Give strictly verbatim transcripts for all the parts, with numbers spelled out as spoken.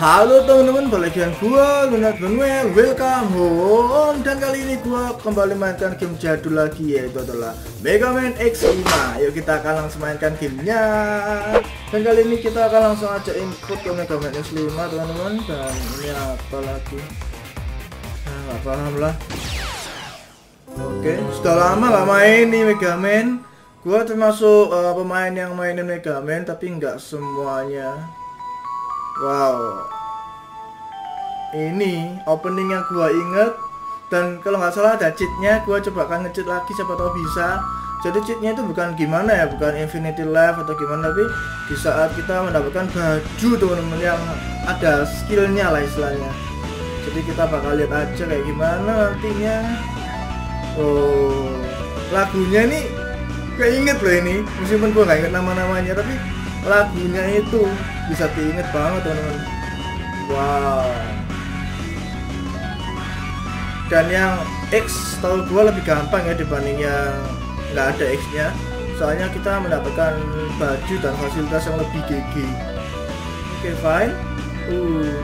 Halo teman-teman, balik dengan gua Lunat Manuel, welcome home. Dan kali ini gua kembali mainkan game jadul lagi, yaitu adalah Mega Man X lima. Yuk kita akan langsung mainkan gamenya. Dan kali ini kita akan langsung aja input ke Mega Man X lima teman-teman. Dan ini apa lagi? Nah, gak paham lah. Oke, sudah lama gak main nih Mega Man. Gua termasuk uh, pemain yang mainin Mega Man, tapi nggak semuanya. Wow, ini opening yang gua inget, dan kalau nggak salah ada cheatnya. Gua coba akan nge-cheat lagi, siapa tahu bisa. Jadi cheatnya itu bukan gimana ya, bukan infinity life atau gimana, tapi di saat kita mendapatkan baju teman-teman yang ada skillnya lah istilahnya. Jadi kita bakal lihat aja kayak gimana nantinya. Oh, lagunya nih keinget loh ini, meskipun gua nggak inget nama-namanya, tapi lagunya itu bisa diinget banget teman-teman. Wow. Dan yang X tahu gua lebih gampang ya dibanding yang nggak ada X-nya. Soalnya kita mendapatkan baju dan fasilitas yang lebih G G. Oke, okay, fine. Uh.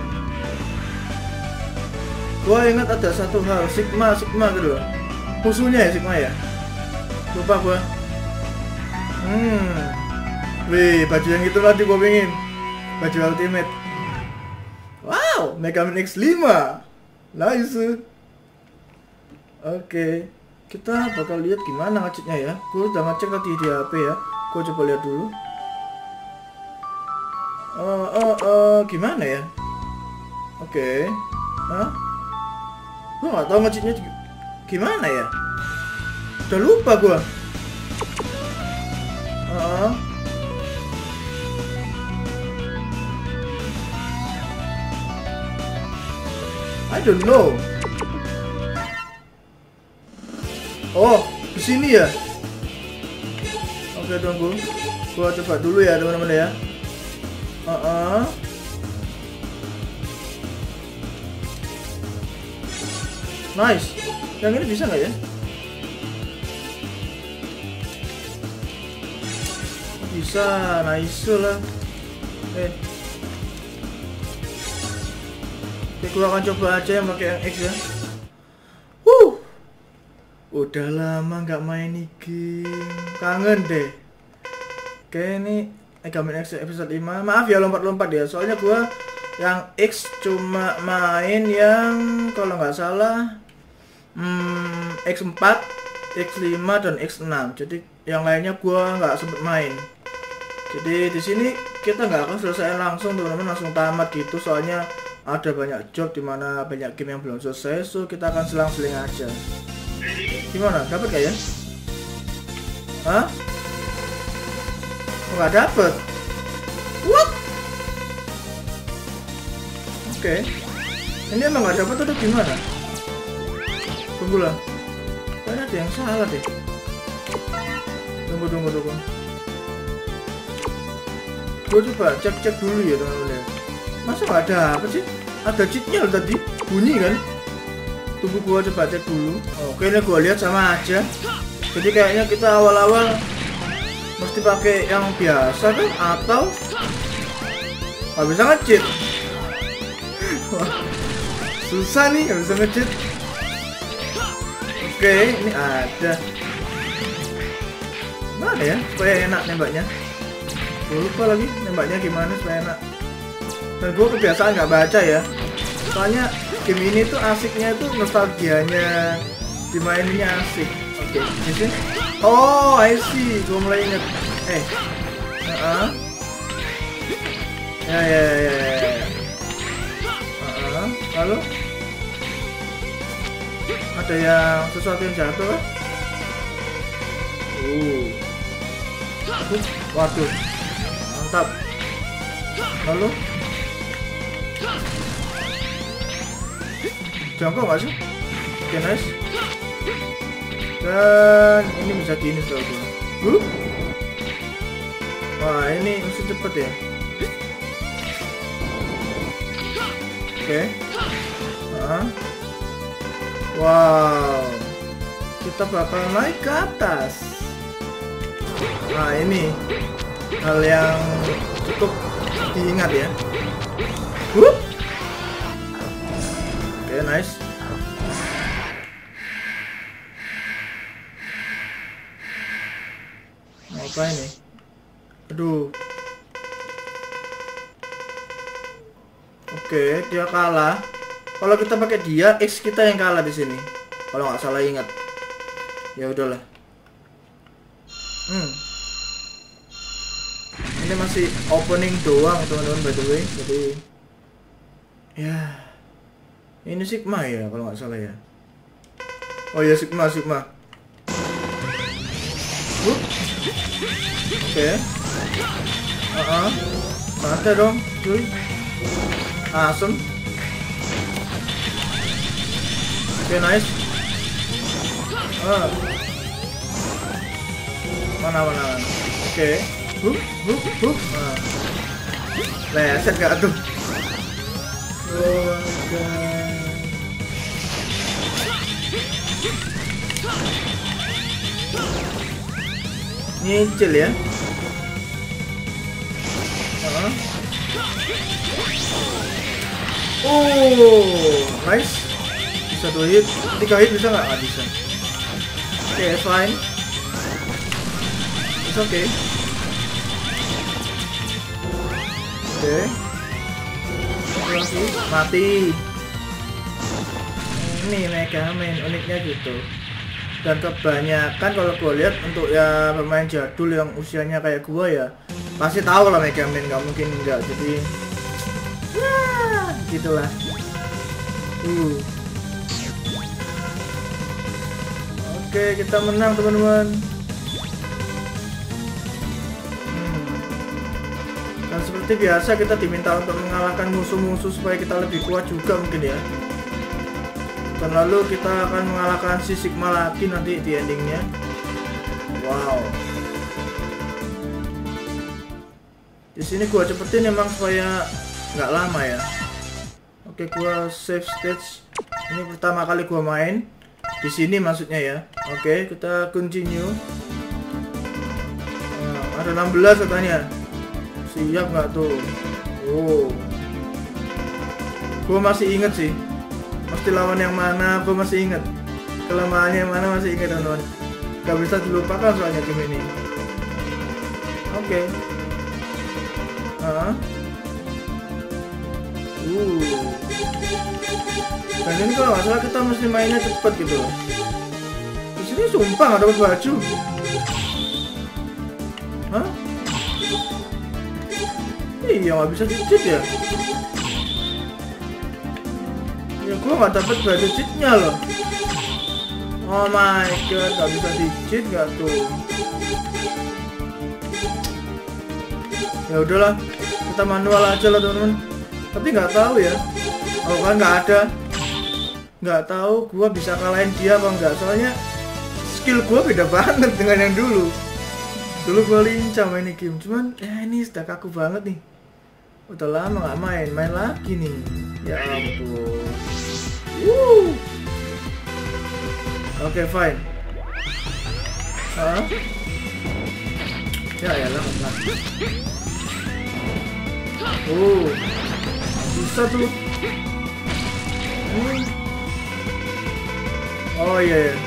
Gua ingat ada satu hal, Sigma, Sigma gitu loh. Musuhnya ya Sigma ya. Lupa gua. Hmm. Wih, baju yang itu nanti gua pengen. Baju ultimate. Wow, Mega Man X lima. Nice. Oke, okay. Kita bakal lihat gimana ngeceknya ya. Gua udah ngecek tadi di H P ya. Gua coba lihat dulu. Uh, uh, uh, gimana ya? Oke. Okay. Hah? Gua nggak tahu ngeceknya gimana ya. Udah lupa gua. Uh, I don't know. Oh, di sini ya. Oke, tunggu. Gua coba dulu ya, teman-teman ya. Uh -uh. Nice. Yang ini bisa nggak ya? Bisa, nice lah. Eh. Oke, gua akan coba aja yang pakai yang X ya. Huh. Udah lama nggak main nih game. Kangen deh. Oke, ini Mega Man X episode lima. Maaf ya lompat-lompat ya. Soalnya gua yang X cuma main yang kalau nggak salah hmm, X empat, X lima dan X enam. Jadi yang lainnya gua nggak sempet main. Jadi di sini kita nggak akan selesai langsung teman-teman, langsung tamat gitu. Soalnya ada banyak job dimana banyak game yang belum selesai, so kita akan selang-seling aja. Gimana? Dapat gak ya? Hah? Oh, nggak dapet? What? Oke. Okay. Ini emang nggak dapet atau gimana? Tunggulah. Kayaknya ada yang salah deh. Tunggu, tunggu, tunggu. Gue coba cek-cek dulu ya teman-teman ya. Masa nggak ada apa sih? Ada cheatnya loh tadi, bunyi kan? Tunggu gua coba cek dulu. Oke, ini gua lihat sama aja. Jadi kayaknya kita awal-awal mesti pakai yang biasa kan? Atau nggak bisa nge-cheat. Susah nih, nggak bisa nge-cheat. Oke, ini ada. Mana ya? Supaya enak nembaknya. Gua lupa lagi nembaknya gimana supaya enak. Dan gue kebiasaan nggak baca ya. Soalnya game ini tuh asiknya tuh nostalgianya, dimaininnya asik. Oke, okay, di sini. Oh, I see. Gue mulai inget. Eh, uh -uh. ya ya ya ya. Uh -uh. Lalu ada yang sesuatu yang jatuh. Uh, waduh, mantap. Lalu jangkau nggak sih? Oke, okay, nice. Dan ini bisa gini selalu. Huh? Wah, ini mesti cepet ya. Oke. Okay. Nah. Wow. Kita bakal naik ke atas. Nah, ini hal yang cukup diingat ya. Wup. nice. Apa ini? Aduh. Oke, dia kalah. Kalau kita pakai dia, X kita yang kalah di sini. Kalau nggak salah ingat. Ya udahlah. Hmm. Ini masih opening doang, teman-teman, by the way. Jadi ya. Ini Sigma ya kalau nggak salah ya. Oh ya, Sigma, Sigma. Uh. Oke. Okay. Uh-uh. Santai dong, cuy. Asem. Oke, okay, nice. Ah. Mana mana. Oke. Okay. Huh, huh, huh. Ah. Leset gak tuh? Oh my god. Nyicil ya. Uh-huh. Oh, nice. Bisa dua hit, tiga hit bisa nggak? Ah, bisa. Oke, okay, fine. It's okay. Oke. Okay. Mati. Ini Mega Man uniknya gitu. Dan kebanyakan kalau gue lihat untuk ya pemain jadul yang usianya kayak gue ya pasti tahu lah Mega Man, nggak mungkin enggak. Jadi ya gitulah. Uh. Oke, kita menang teman-teman. Hmm. Dan seperti biasa kita diminta untuk mengalahkan musuh-musuh supaya kita lebih kuat juga mungkin ya. Dan lalu kita akan mengalahkan si Sigma lagi nanti di endingnya. Wow. Di sini gua cepetin emang supaya nggak lama ya. Oke, gua save stage. Ini pertama kali gua main di sini maksudnya ya. Oke, kita continue. Nah, ada enam belas katanya. Siap nggak tuh? Oh. Gua masih inget sih. Mesti lawan yang mana, aku masih inget. Kelemahannya yang mana masih inget teman-teman. Gak bisa dilupakan soalnya game ini. Oke. Okay. Uh. uh. Dan ini kalau nggak salah kita mesti mainnya cepet gitu loh. Di sini sumpah nggak dapat baju. Hah? Iya nggak bisa di-cheat ya. Ya gue nggak dapet baju cheatnya loh. Oh my god, nggak bisa di cheat nggak tuh? Ya udahlah, kita manual aja lah teman-teman. Tapi nggak tahu ya. Oh kan nggak ada, nggak tahu gue bisa kalahin dia apa nggak. Soalnya skill gue beda banget dengan yang dulu. Dulu gue lincah main ini game, cuman ya ini sudah kaku banget nih. Udah lama nggak main, main lagi nih. Ya ampun. Woo. Oke, okay, fine. Hah? Ya ya lah. Oh, bisa tuh. Hmm. Oh iya ya.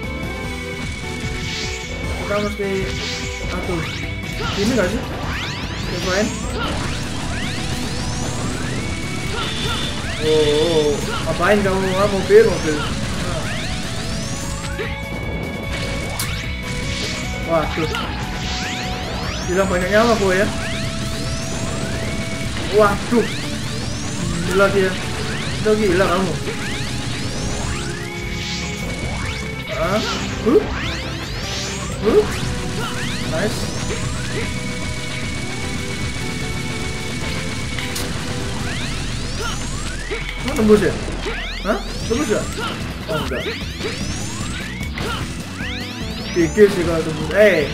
Kita mesti aduh. Ini nggak sih? Oke, okay, fine. Oh, ngapain kamu? Ah, mobil, mobil. Ah. Waduh. Gila banyak nyawa gue ya. Waduh. Gila dia. Udah gila kamu. Ah. Huh? Huh? Nice. Oh, tembus ya? Hah? Tembus ya? Oh enggak. Pikir sih kalau tembus. Eh.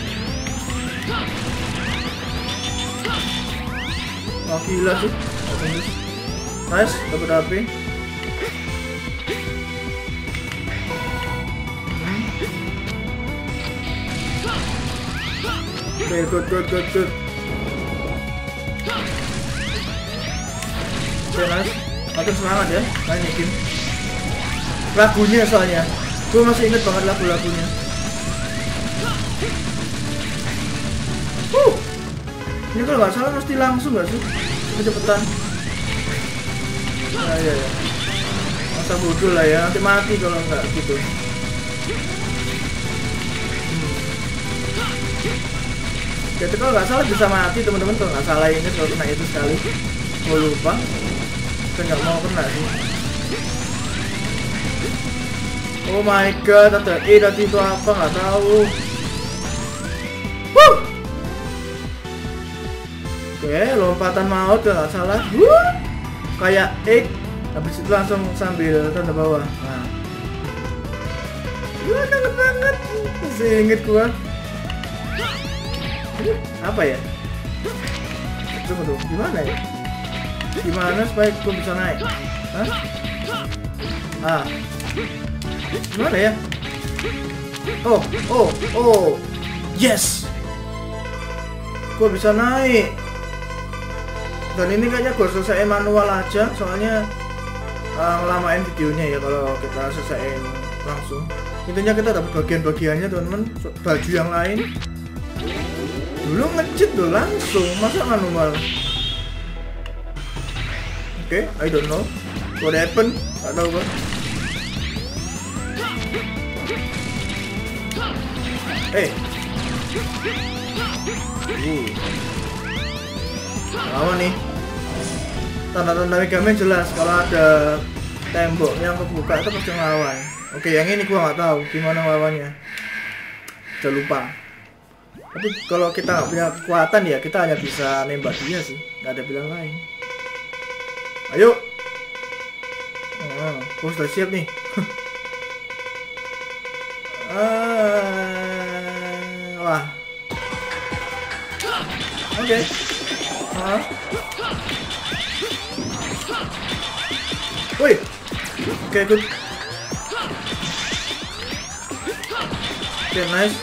Oh gila sih. Oh, tembus. Nice, dapat H P. Hmm. Oke, okay, good, good, good, good. Oke, okay, nice. Makin semangat ya, main game. lagunya soalnya. Gue masih inget banget lagu-lagunya. Uh, ini kalau nggak salah mesti langsung nggak sih? Kecepetan. Nah, iya ya. Masa bodoh lah ya, nanti mati kalau nggak gitu. Jadi kalau nggak salah bisa mati teman-teman, kalau nggak salah inget kalau kena itu sekali. Gue lupa. Saya nggak mau kena sih. Oh my god, ada E tadi itu apa nggak tahu. Wuh. Oke, lompatan maut kalau nggak salah. Wuh. Kayak X, habis itu langsung sambil tanda bawah. Nah, gua kangen banget, masih inget gua. Apa ya? Tunggu tuh, gimana ya? Gimana supaya gua bisa naik? Hah? Ah, gimana ya? Oh, oh, oh, yes! Gua bisa naik. Dan ini kayaknya gue selesaiin manual aja, soalnya uh, ngelamain videonya ya kalau kita selesaiin langsung. Intinya kita dapat bagian-bagiannya teman-teman, baju yang lain. Dulu ngecit tuh langsung, masa manual? Oke, okay, I don't know what happened, gak tau gue. Eh, uh. Lama nih. Tanda-tanda Mega Man jelas kalau ada tembok yang kebuka itu pasti ngelawan. Oke, yang ini gua nggak tahu gimana lawannya. Udah lupa. Tapi kalau kita nggak punya kekuatan ya kita hanya bisa nembak dia sih, nggak ada pilihan lain. Ayo. Oh, gua sudah siap nih. uh, wah. Oke. Okay. Hah? Wih, oke okay, good. Oke okay, nice.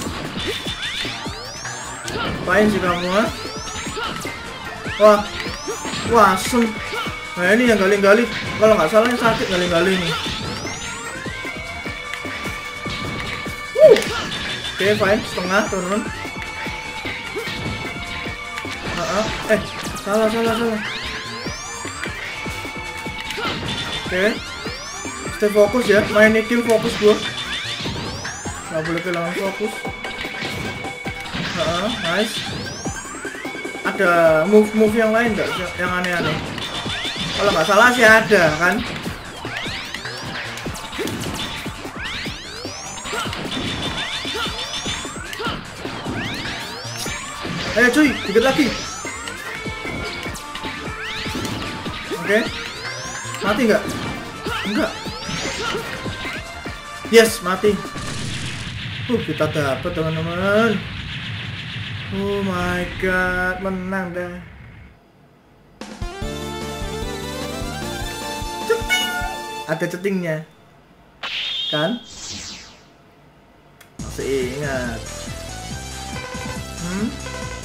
Apain sih kamu ah? Wah, wah asem. Nah ini yang gali-gali. Kalau nggak salah yang sakit gali-gali nih. Oke okay, fine, setengah teman-teman. Uh, eh, salah, salah, salah. Oke, okay. Stay fokus ya, main game fokus gua. Gak boleh kehilangan fokus. Uh, nice. Ada move-move yang lain nggak? Yang aneh-aneh? Kalau nggak salah sih ada kan? Eh cuy, dikit lagi. Oke, okay. Mati nggak? Enggak. Yes, mati. Uh, kita dapat teman-teman. Oh my god, menang deh. Ceting. Ada cetingnya, kan? Masih ingat. Hmm?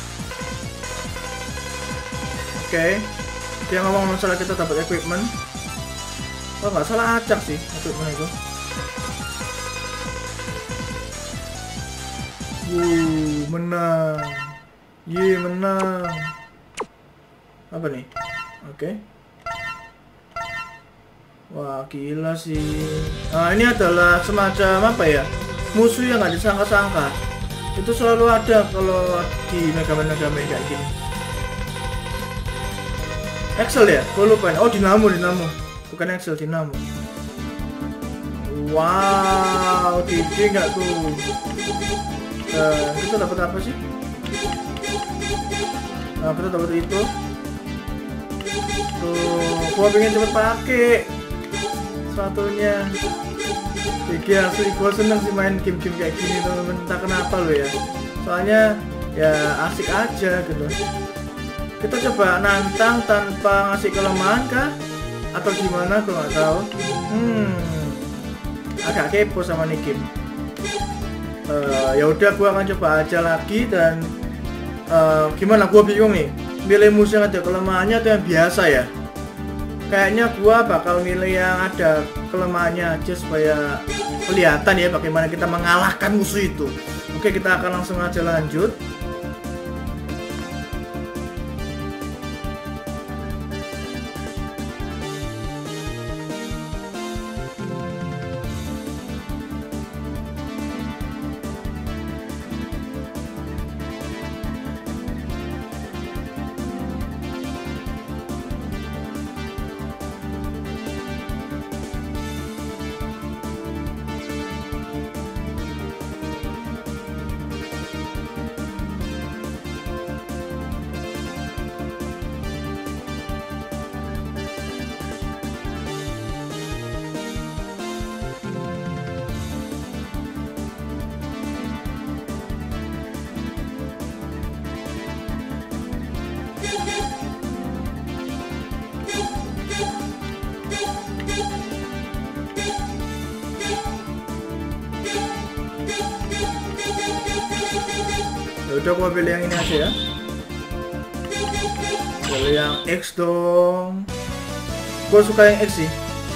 Oke. Okay. Dia ngomong masalah kita dapat equipment. Oh nggak salah acak sih equipment itu. Wuh, menang. Ye, menang. Apa nih? Oke. Okay. Wah, gila sih. Nah, ini adalah semacam apa ya? Musuh yang nggak disangka-sangka. Itu selalu ada kalau di Mega Man Mega Man kayak gini. Excel ya? Gue lupa. Oh, Dinamo, Dinamo. Bukan Excel, Dinamo. Wow, gede nggak tuh? Uh, kita dapat apa sih? Nah, kita dapat itu. Tuh, gua pengen cepet pakai satunya. Jadi asli gua seneng sih main game-game kayak gini teman-teman. Entah kenapa lo ya. Soalnya ya asik aja gitu. Kita coba nantang tanpa ngasih kelemahan kah? Atau gimana? Gue nggak tahu. Hmm, agak kepo sama nih game. Uh, ya udah, gue akan coba aja lagi dan uh, gimana? Gue bingung nih. Milih musuh yang ada kelemahannya atau yang biasa ya? kayaknya gua bakal milih yang ada kelemahannya aja supaya kelihatan ya bagaimana kita mengalahkan musuh itu. Oke, kita akan langsung aja lanjut. Udah, gua pilih yang ini aja ya. Pilih yang X dong. Gua suka yang X sih.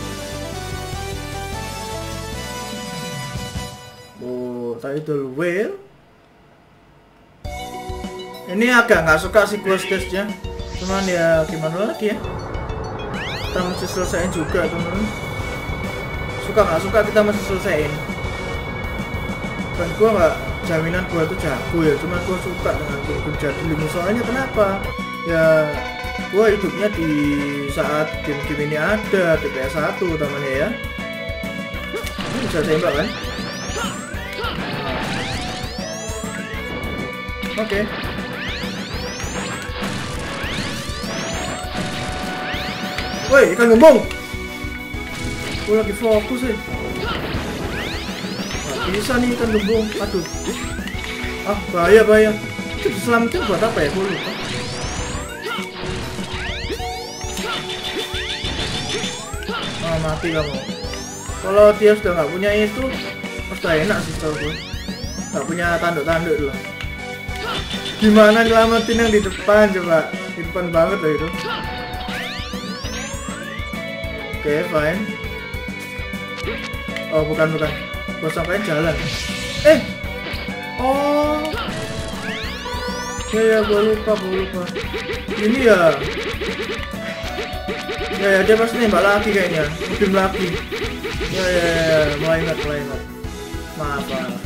Oh, title whale. Ini agak nggak suka sih gua stage-nya. Cuman ya gimana lagi ya. Kita mesti selesaiin juga teman. Suka nggak suka kita mesti selesaiin. Dan gua nggak jaminan gua tuh jago ya, cuma gua suka dengan game jadul. Soalnya kenapa? Ya gua hidupnya di saat game-game ini ada di P S satu utamanya ya. Ini bisa tembak kan? Oke. Okay. Woi, ikan gembong. Gua lagi fokus sih. Bisa nih ikan gembong. Aduh. Ah, bahaya bahaya. Itu diselamatin buat apa ya? Gue lupa. Ah, mati kamu. Kalau dia sudah nggak punya itu, pasti enak sih tau gue. Nggak punya tanduk-tanduk dulu. Gimana nyelamatin yang di depan coba? Di depan banget loh itu. Oke, okay, fine. Oh, bukan bukan. Gua sampai jalan. Eh, oh, ya ya, gua lupa, gua lupa. Ini ya, ya ya, dia pasti nembak lagi kayaknya, mungkin lagi. Ya ya ya, mulai ingat, mulai ingat. Maaf, maaf.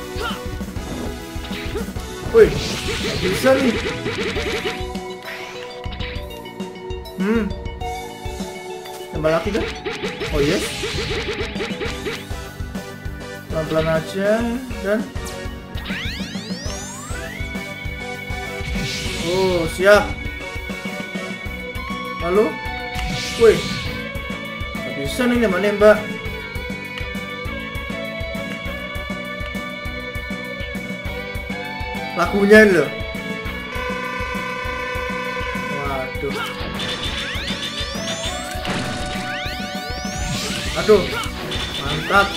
Wih, bisa nih. Hmm, nembak lagi kan? Oh yes. Pelan-pelan aja dan oh siap. Lalu, wih, gak bisa nih nembak-nembak. Lagunya ini loh. Waduh. Aduh, mantap.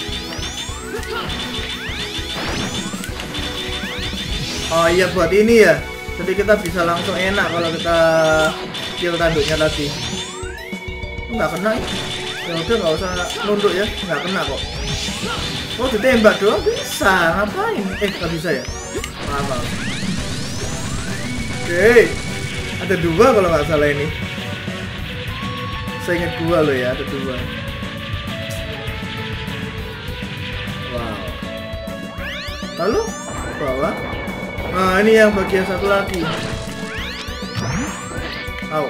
Oh iya, buat ini ya. Jadi kita bisa langsung enak kalau kita kill tanduknya tadi. Nggak kena ya. Ya udah, nggak usah nunduk ya. Nggak kena kok. Oh, ditembak doang bisa. Ngapain? Eh, nggak bisa ya? Maaf, maaf. Oke. Ada dua kalau nggak salah ini. Saya ingat dua loh ya, ada dua. Wow. Lalu bawah. Nah, ini yang bagian satu lagi. Au.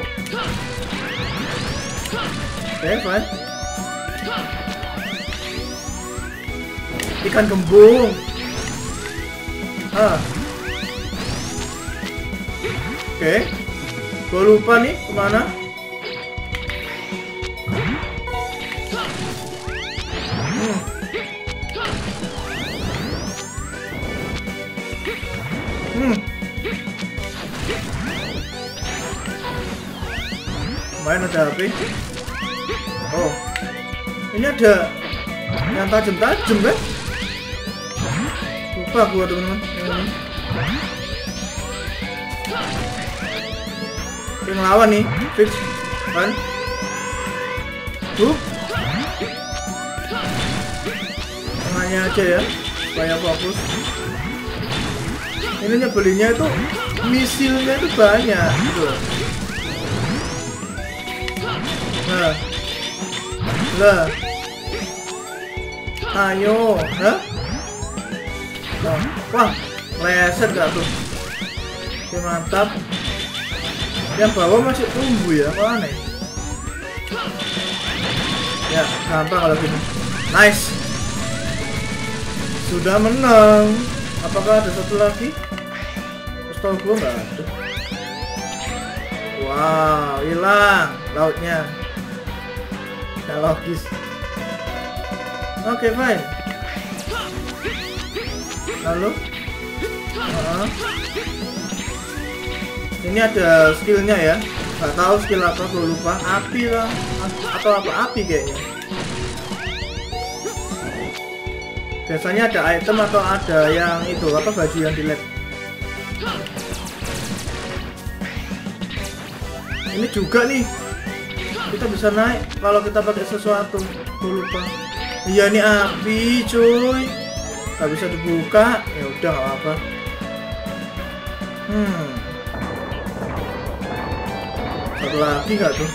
Oke, okay, fine. Ikan gembung. Ah. Oke. Okay. Gua lupa nih kemana. Hmm. Hmm. Main ada H P. Oh, ini ada yang tajam-tajam kan? Lupa gua teman-teman yang ini. Yang lawan nih, fix kan? Hup. Tengahnya aja ya, supaya fokus. Ini nyebelinnya itu misilnya itu banyak gitu. Nah, lah, ayo, hah? Nah, wah, leset gak tuh? Oke, mantap. Yang bawah masih tumbuh ya, apa aneh? Ya, gampang kalau gini. Nice. Sudah menang. Apakah ada satu lagi? Setahu gue nggak ada. Wow, hilang lautnya. Nggak logis. Oke, okay, fine. Lalu, uh-huh. Ini ada skillnya ya. Nggak tahu skill apa, gue lupa. Api lah, atau apa api kayaknya. Biasanya ada item atau ada yang itu apa baju yang di lab. Ini juga nih. Kita bisa naik kalau kita pakai sesuatu. Gue lupa. Iya, ini api, cuy. Gak bisa dibuka. Ya udah, gak apa-apa. Hmm. Satu lagi nggak tuh?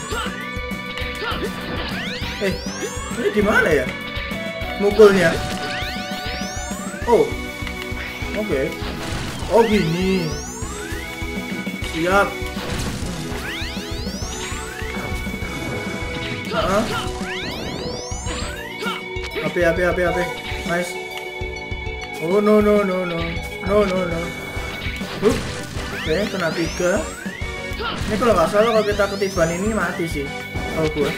Eh, ini gimana ya? Mukulnya? Oh, oke. Okay. Oh gini. Siap. Uh-huh. Api, api, api, api. Nice. Oh no no no no no no no. Oke, okay, kena tiga. Ini kalau nggak salah kalau kita ketiban ini mati sih. Oh gue.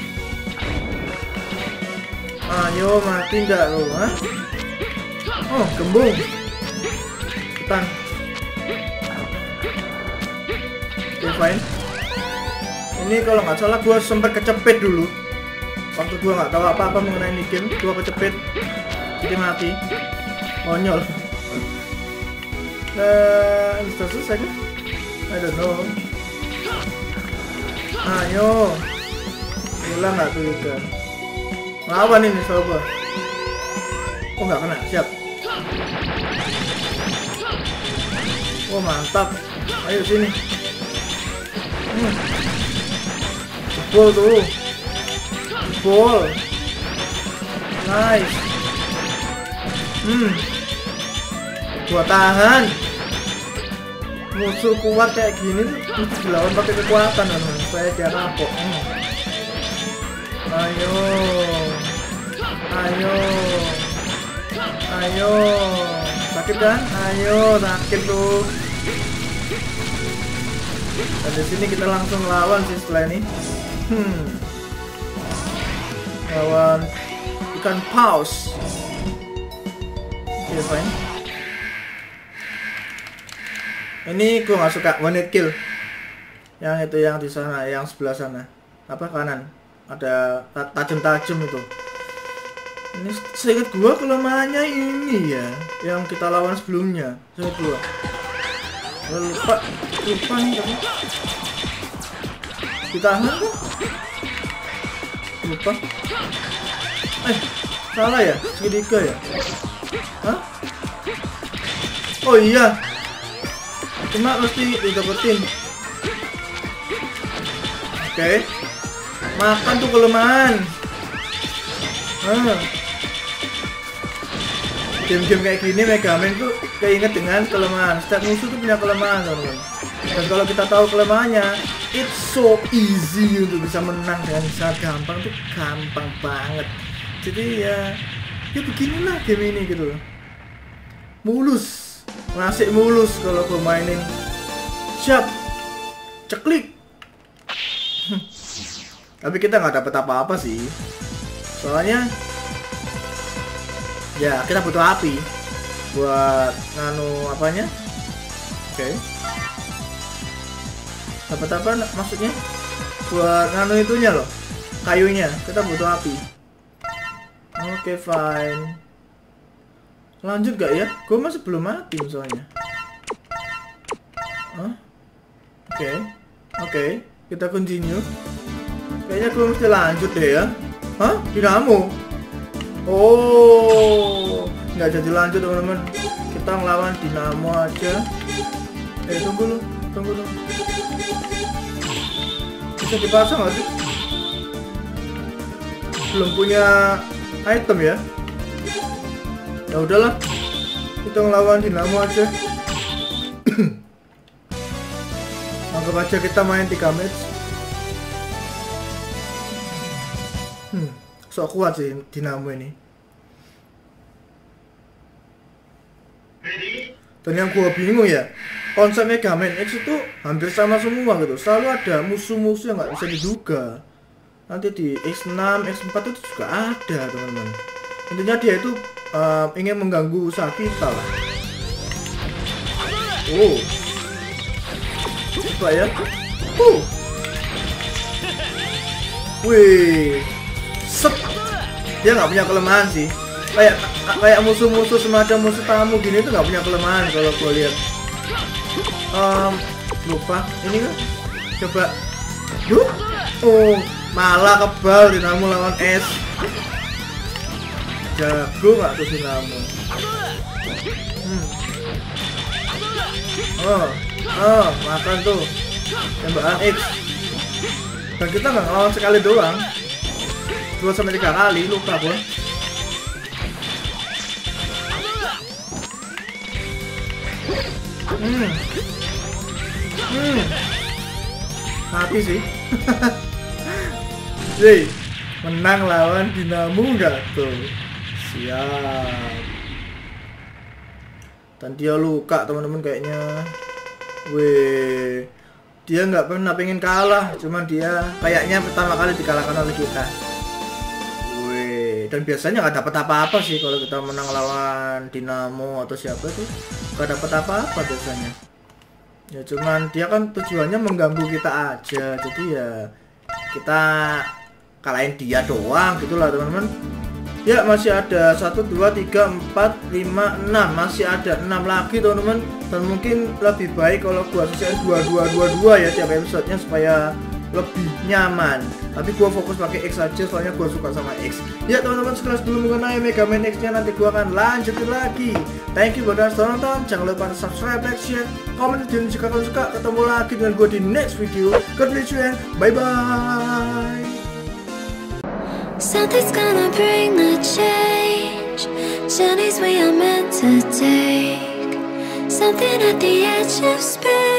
Ayo mati nggak lo? Hah? Oh gembung. Cepetan. Oke, okay, fine. Ini kalau nggak salah gue sempat kecepet dulu. Waktu gue nggak tahu apa-apa mengenai ini game, gue kecepet, jadi mati. Konyol. Nah, ini sudah selesai kan? I don't know. Ayo, hilang nggak tuh ikan? Lawan ini sobat. Oh nggak kena, siap. Oh mantap. Ayo sini. Hmm. Jebol tuh. Jebol. Nice. Hmm. Gua tahan. Musuh kuat kayak gini tuh dilawan pakai kekuatan kan, supaya dia kapok. Hmm. Ayo. Ayo. Ayo. Sakit kan? Ayo, sakit tuh. Dan di sini kita langsung lawan sih setelah ini. Hmm. Lawan ikan paus. Oke, okay, fine. Ini gue nggak suka one hit kill. Yang itu yang di sana, yang sebelah sana. Apa kanan? Ada tajam-tajam itu. Ini seingat gue kelemahannya ini ya, yang kita lawan sebelumnya. Saya lupa. Lupa, lupa nih tapi. Ditahan tuh. Lupa. Eh, salah ya? Segitiga ya? Hah? Oh iya. Cuma mesti didapetin. Oke, okay. Makan tuh kelemahan. Ah. Game-game kayak gini Mega Man tuh keinget dengan kelemahan. Setiap musuh tuh punya kelemahan, teman-teman. Dan kalau kita tahu kelemahannya, it's so easy untuk bisa menang dengan sangat gampang, tuh gampang banget. Jadi ya, ya beginilah game ini gitu. Mulus. Masih mulus kalau gue mainin. Siap. Ceklik. Tapi kita nggak dapet apa-apa sih. Soalnya ya kita butuh api buat nganu apanya. Oke, okay. Dapat apa maksudnya? Buat nganu itunya loh, kayunya. Kita butuh api. Oke, okay, fine. Lanjut gak ya? Gue masih belum mati soalnya. Huh? Oke, okay. Oke, okay. Kita continue. Kayaknya gue mesti lanjut deh ya. Hah? Dinamo? Oh, nggak jadi lanjut teman-teman. Kita ngelawan Dinamo aja. Eh tunggu lu, tunggu lu. Bisa dipasang nggak sih? Belum punya item ya. Ya udahlah, kita ngelawan Dinamo aja. Anggap aja kita main tiga match. Hmm, sok kuat sih Dinamo ini. Dan yang gua bingung ya, konsep Mega Man X itu hampir sama semua gitu. Selalu ada musuh-musuh yang nggak bisa diduga. Nanti di X enam, X empat itu juga ada teman-teman. Intinya dia itu uh, ingin mengganggu usaha kita lah. Oh, coba ya. Uh. Wih, sep. Dia nggak punya kelemahan sih. Kayak kayak musuh-musuh semacam musuh tamu gini tuh nggak punya kelemahan kalau gue lihat. Um, lupa ini kan. Coba. Duh. Oh, malah kebal Dinamo lawan es. Jago nggak tuh Dinamo? Hmm. Oh, oh, makan tuh tembakan X. Dan kita nggak ngelawan sekali doang, dua sampai tiga kali, lupa gue. Hmm, hmm, mati sih. Jadi menang lawan Dinamo nggak tuh? Siap. Dan dia luka teman-teman kayaknya. Weh, dia nggak pernah pengen kalah, cuman dia kayaknya pertama kali dikalahkan oleh kita. Weh, dan biasanya nggak dapat apa-apa sih kalau kita menang lawan Dinamo atau siapa tuh, nggak dapat apa-apa biasanya. Ya cuman dia kan tujuannya mengganggu kita aja, jadi ya kita kalahin dia doang gitulah teman-teman. Ya masih ada satu, dua, tiga, empat, lima, enam. Masih ada enam lagi teman-teman. Dan mungkin lebih baik kalau gua selesai dua, dua, dua, dua ya tiap episodenya supaya lebih nyaman. Tapi gua fokus pakai X aja soalnya gua suka sama X. Ya teman-teman, sekelas dulu mengenai Mega Man X nya, nanti gua akan lanjutin lagi. Thank you buat yang sudah nonton. Jangan lupa subscribe, like, share, komen, dan jika kalian suka, ketemu lagi dengan gua di next video. God bless you and bye bye. Something's gonna bring the change. Journeys we are meant to take. Something at the edge of space.